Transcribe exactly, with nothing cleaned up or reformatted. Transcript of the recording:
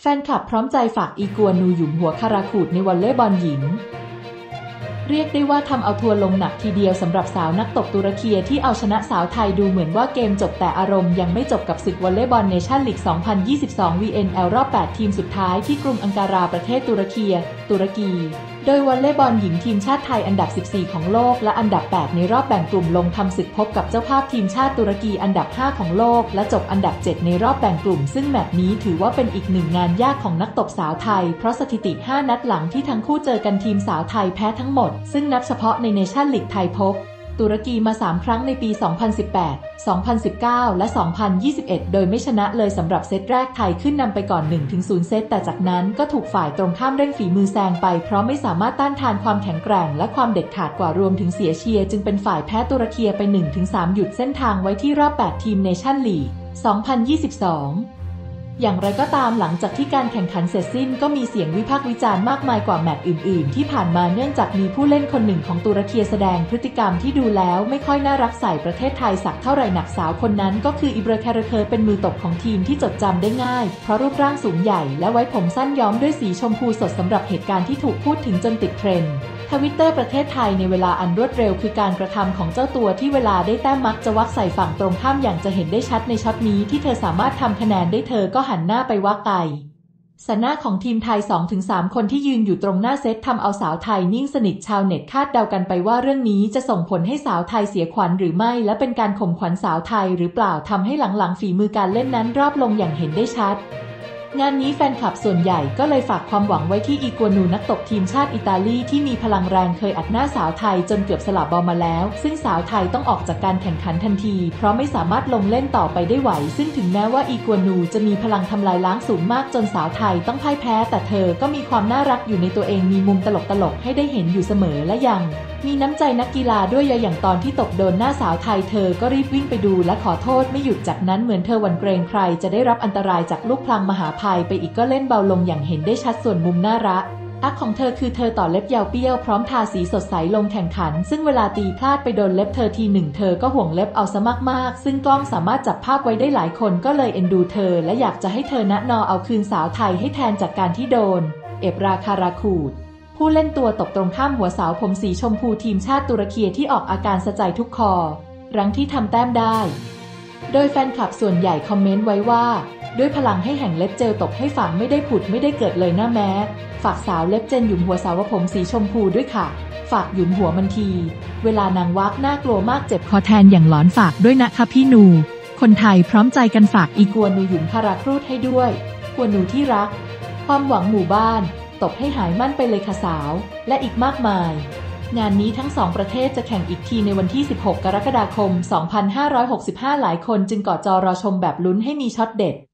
แฟนคลับพร้อมใจฝากอีกัวนูหยุมหัวคาราขูดในวอลเลย์บอลหญิงเรียกได้ว่าทำเอาทัวร์ลงหนักทีเดียวสำหรับสาวนักตบตุรกีที่เอาชนะสาวไทยดูเหมือนว่าเกมจบแต่อารมณ์ยังไม่จบกับศึกวอลเลย์บอลเนชั่นลีก สองพันยี่สิบสอง วี เอ็น แอล รอบ แปด ทีมสุดท้ายที่กรุงอังการาประเทศตุรกีตุรกีโดยวอลเลย์บอลหญิงทีมชาติไทยอันดับ สิบสี่ ของโลกและอันดับ แปด ในรอบแบ่งกลุ่มลงทำศึกพบกับเจ้าภาพทีมชาติตุรกีอันดับ ห้า ของโลกและจบอันดับ เจ็ด ในรอบแบ่งกลุ่มซึ่งแมตช์นี้ถือว่าเป็นอีกหนึ่งงานยากของนักตบสาวไทยเพราะสถิติ ห้า นัดหลังที่ทั้งคู่เจอกันทีมสาวไทยแพ้ทั้งหมดซึ่งนับเฉพาะในเนชั่นลีกไทยพบตุรกีมา สาม ครั้งในปี สองพันสิบแปด สองพันสิบเก้า และ สองพันยี่สิบเอ็ด โดยไม่ชนะเลยสำหรับเซตแรกไทยขึ้นนำไปก่อน หนึ่งถึงศูนย์ เซตแต่จากนั้นก็ถูกฝ่ายตรงข้ามเร่งฝีมือแซงไปเพราะไม่สามารถต้านทานความแข็งแกร่งและความเด็ดขาดกว่ารวมถึงเสียเชียร์จึงเป็นฝ่ายแพ้ตุรกีไป หนึ่งถึงสาม หยุดเส้นทางไว้ที่รอบ แปด ทีมเนชั่นลีก สองพันยี่สิบสองอย่างไรก็ตามหลังจากที่การแข่งขันเสร็จสิ้นก็มีเสียงวิพากษ์วิจารณ์มากมายกว่าแมตช์อื่นๆที่ผ่านมาเนื่องจากมีผู้เล่นคนหนึ่งของตุรกีแสดงพฤติกรรมที่ดูแล้วไม่ค่อยน่ารักใส่ประเทศไทยสักเท่าไหร่หนักสาวคนนั้นก็คืออิบราแคร์เคอร์เป็นมือตบของทีมที่จดจำได้ง่ายเพราะรูปร่างสูงใหญ่และไว้ผมสั้นย้อมด้วยสีชมพูสดสำหรับเหตุการณ์ที่ถูกพูดถึงจนติดเทรนด์ทวิตเตอร์ประเทศไทยในเวลาอันรวดเร็วคือการกระทำของเจ้าตัวที่เวลาได้แต้มมักจะวักใส่ฝั่งตรงข้ามอย่างจะเห็นได้ชัดในช็อตนี้ที่เธอสามารถทำคะแนนได้เธอก็หันหน้าไปวักไกสหน้าของทีมไทย สองถึงสาม คนที่ยืนอยู่ตรงหน้าเซตทำเอาสาวไทยนิ่งสนิทชาวเน็ตคาดเดากันไปว่าเรื่องนี้จะส่งผลให้สาวไทยเสียขวัญหรือไม่และเป็นการข่มขวัญสาวไทยหรือเปล่าทำให้หลังๆฝีมือการเล่นนั้นรอบลงอย่างเห็นได้ชัดงานนี้แฟนคลับส่วนใหญ่ก็เลยฝากความหวังไว้ที่อีกัวนูนักตบทีมชาติอิตาลีที่มีพลังแรงเคยอัดหน้าสาวไทยจนเกือบสลับบอลมาแล้วซึ่งสาวไทยต้องออกจากการแข่งขันทันทีเพราะไม่สามารถลงเล่นต่อไปได้ไหวซึ่งถึงแม้ว่าอีกัวนูจะมีพลังทำลายล้างสูงมากจนสาวไทยต้องพ่ายแพ้แต่เธอก็มีความน่ารักอยู่ในตัวเองมีมุมตลกๆให้ได้เห็นอยู่เสมอและยังมีน้ำใจนักกีฬาด้วยอย่างตอนที่ตบโดนหน้าสาวไทยเธอก็รีบวิ่งไปดูและขอโทษไม่หยุดจากนั้นเหมือนเธอหวั่นเกรงใครจะได้รับอันตรายจากลูกพลังมหาภัยไปอีกก็เล่นเบาลงอย่างเห็นได้ชัดส่วนมุมน่ารักอักของเธอคือเธอต่อเล็บยาวเปี้ยวพร้อมทาสีสดใสลงแข่งขันซึ่งเวลาตีพลาดไปโดนเล็บเธอทีหนึ่งเธอก็ห่วงเล็บเอาซะมากๆซึ่งกล้องสามารถจับภาพไว้ได้หลายคนก็เลยเอ็นดูเธอและอยากจะให้เธอณนอเอาคืนสาวไทยให้แทนจากการที่โดนเอบราคาราขูดผู้เล่นตัวตบตรงข้ามหัวสาวผมสีชมพูทีมชาติตุรกีที่ออกอาการสะใจทุกคอรั้งที่ทำแต้มได้โดยแฟนคลับส่วนใหญ่คอมเมนต์ไว้ว่าด้วยพลังให้แห่งเล็บเจลตบให้ฝังไม่ได้ผุดไม่ได้เกิดเลยนะแม้ฝากสาวเล็บเจนหยุมหัวสาวผมสีชมพูด้วยค่ะฝากหยุมหัวมันทีเวลานางวักน่ากลัวมากเจ็บคอแทนอย่างหลอนฝากด้วยนะคะพี่นูคนไทยพร้อมใจกันฝากอีกัวนูหยุมคาราครูดให้ด้วยกัวนูที่รักความหวังหมู่บ้านตบให้หายมั่นไปเลยค่ะสาวและอีกมากมายงานนี้ทั้งสองประเทศจะแข่งอีกทีในวันที่สิบหกกรกฎาคมสองพันห้าร้อยหกสิบห้าหลายคนจึงกอดจอรอชมแบบลุ้นให้มีช็อตเด็ด